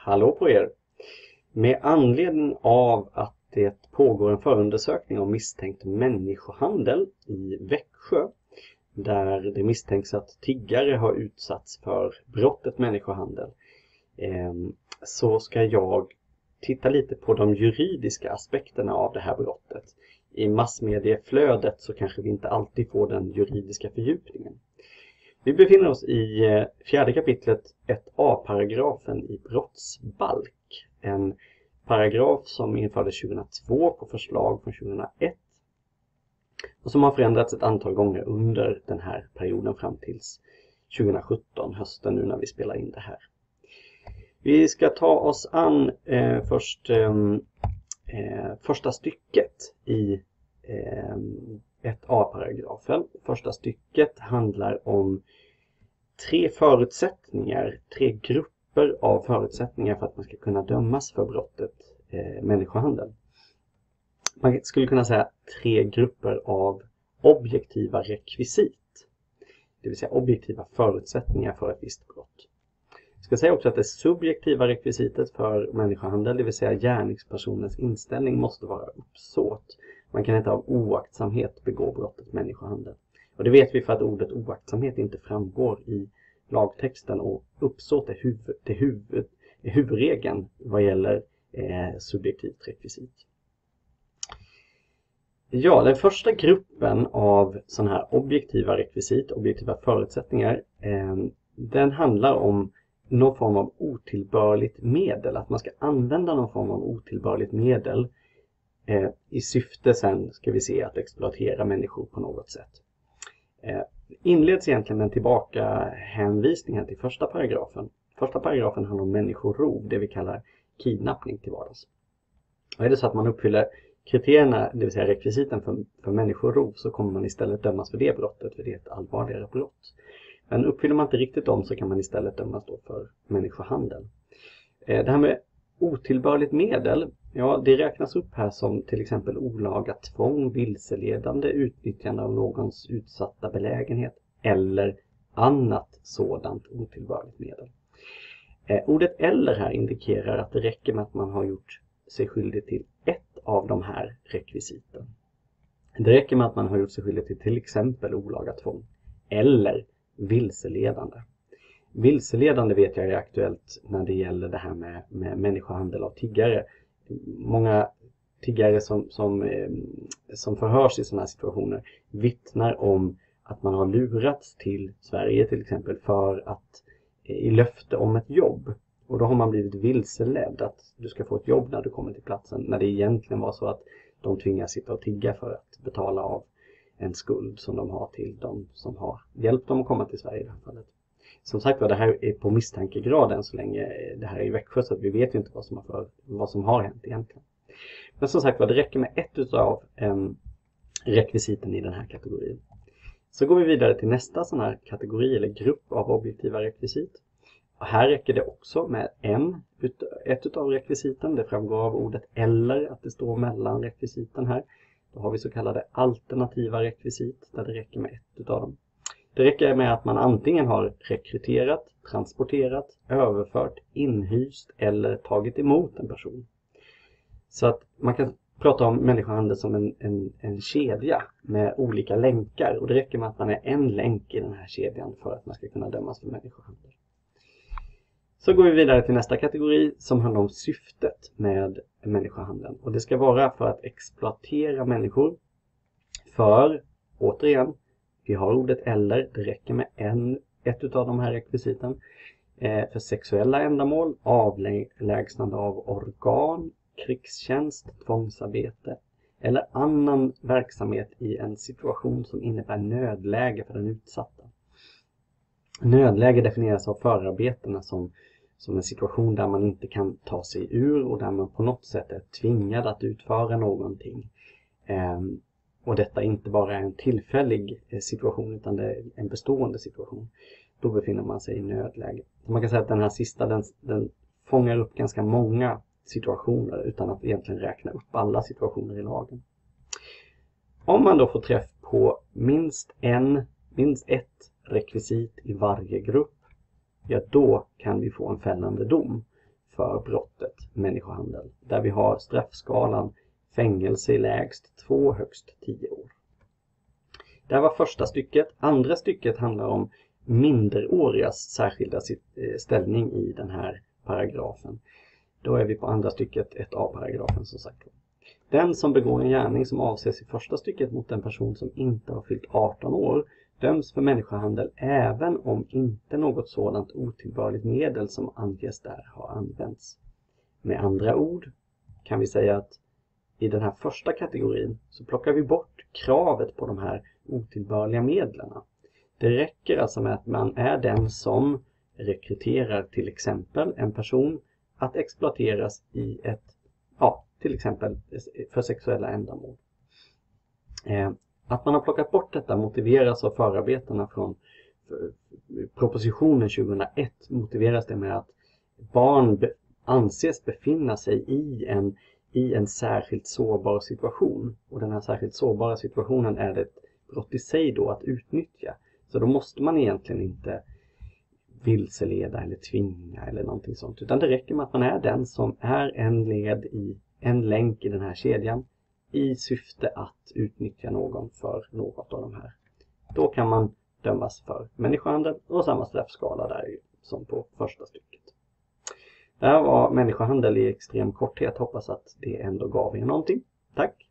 Hallå på er! Med anledning av att det pågår en förundersökning om misstänkt människohandel i Växjö, där det misstänks att tiggare har utsatts för brottet människohandel, så ska jag titta lite på de juridiska aspekterna av det här brottet. I massmedieflödet så kanske vi inte alltid får den juridiska fördjupningen. Vi befinner oss i 4 kapitlet 1a-paragrafen i brottsbalk. En paragraf som infördes 2002 på förslag från 2001 och som har förändrats ett antal gånger under den här perioden fram tills 2017, hösten nu när vi spelar in det här. Vi ska ta oss an första stycket i 1a-paragrafen. Första stycket handlar om 3 grupper av förutsättningar för att man ska kunna dömas för brottet människohandel. Man skulle kunna säga 3 grupper av objektiva rekvisit, det vill säga objektiva förutsättningar för ett visst brott. Jag ska säga också att det subjektiva rekvisitet för människohandel, det vill säga gärningspersonens inställning, måste vara uppsåt. Man kan inte av oaktsamhet begå brottet människohandel. Och det vet vi för att ordet oaktsamhet inte framgår i lagtexten, och uppsåt är huvudregeln vad gäller subjektivt rekvisit. Ja, den första gruppen av sådana här objektiva rekvisit, objektiva förutsättningar, den handlar om någon form av otillbörligt medel. Att man ska använda någon form av otillbörligt medel i syfte sen, ska vi se, att exploatera människor på något sätt. Inleds egentligen med en tillbaka hänvisning till första paragrafen. Första paragrafen handlar om människorov, det vi kallar kidnappning till vardags. Och är det så att man uppfyller kriterierna, det vill säga rekvisiten för människorov, så kommer man istället dömas för det brottet, för det är ett allvarligare brott. Men uppfyller man inte riktigt dem så kan man istället dömas då för människohandel. Det här med otillbörligt medel, ja, det räknas upp här som till exempel olaga tvång, vilseledande, utnyttjande av någons utsatta belägenhet eller annat sådant otillbörligt medel. Ordet eller här indikerar att det räcker med att man har gjort sig skyldig till ett av de här rekvisiten. Det räcker med att man har gjort sig skyldig till exempel olaga tvång eller vilseledande. Vilseledande vet jag är aktuellt när det gäller det här med människohandel av tiggare. Många tiggare som förhörs i sådana här situationer vittnar om att man har lurats till Sverige till exempel för att i löfte om ett jobb. Och då har man blivit vilseledd att du ska få ett jobb när du kommer till platsen, när det egentligen var så att de tvingas sitta och tigga för att betala av en skuld som de har till de som har hjälpt dem att komma till Sverige i det här fallet. Som sagt var, det här är på misstankegraden så länge det här är i Växjö, så att vi vet ju inte vad som har hänt egentligen. Men som sagt var, det räcker med ett av rekvisiten i den här kategorin. Så går vi vidare till nästa sån här kategori eller grupp av objektiva rekvisit. Och här räcker det också med ett av rekvisiten. Det framgår av ordet eller att det står mellan rekvisiten här. Då har vi så kallade alternativa rekvisit där det räcker med ett av dem. Det räcker med att man antingen har rekryterat, transporterat, överfört, inhyst eller tagit emot en person. Så att man kan prata om människohandel som en kedja med olika länkar. Och det räcker med att man är en länk i den här kedjan för att man ska kunna dömas för människohandel. Så går vi vidare till nästa kategori som handlar om syftet med människohandeln. Och det ska vara för att exploatera människor för, återigen, vi har ordet eller, det räcker med ett av de här rekvisiten. För sexuella ändamål, avlägsnande av organ, krigstjänst, tvångsarbete eller annan verksamhet i en situation som innebär nödläge för den utsatta. Nödläge definieras av förarbetena som en situation där man inte kan ta sig ur och där man på något sätt är tvingad att utföra någonting. Och detta inte bara är en tillfällig situation utan det är en bestående situation. Då befinner man sig i nödläge. Så man kan säga att den här sista den fångar upp ganska många situationer utan att egentligen räkna upp alla situationer i lagen. Om man då får träff på minst ett rekvisit i varje grupp, ja då kan vi få en fällande dom för brottet människohandel, där vi har straffskalan fängelse i lägst 2, högst 10 år. Det här var första stycket. Andra stycket handlar om minderårigas särskilda ställning i den här paragrafen. Då är vi på andra stycket, 1a-paragrafen som sagt. Den som begår en gärning som avses i första stycket mot en person som inte har fyllt 18 år döms för människohandel även om inte något sådant otillbörligt medel som anges där har använts. Med andra ord kan vi säga att i den här första kategorin så plockar vi bort kravet på de här otillbörliga medlen. Det räcker alltså med att man är den som rekryterar till exempel en person att exploateras i till exempel för sexuella ändamål. Att man har plockat bort detta motiveras av förarbetena från propositionen 2001. Motiveras det med att barn anses befinna sig i en särskilt sårbar situation. Och den här särskilt sårbara situationen är det ett brott i sig då att utnyttja. Så då måste man egentligen inte vilseleda eller tvinga eller någonting sånt. Utan det räcker med att man är den som är en länk i den här kedjan i syfte att utnyttja någon för något av de här. Då kan man dömas för människohandel och samma straffskala där som på första stycket. Det här var människohandel i extrem korthet. Hoppas att det ändå gav er någonting. Tack!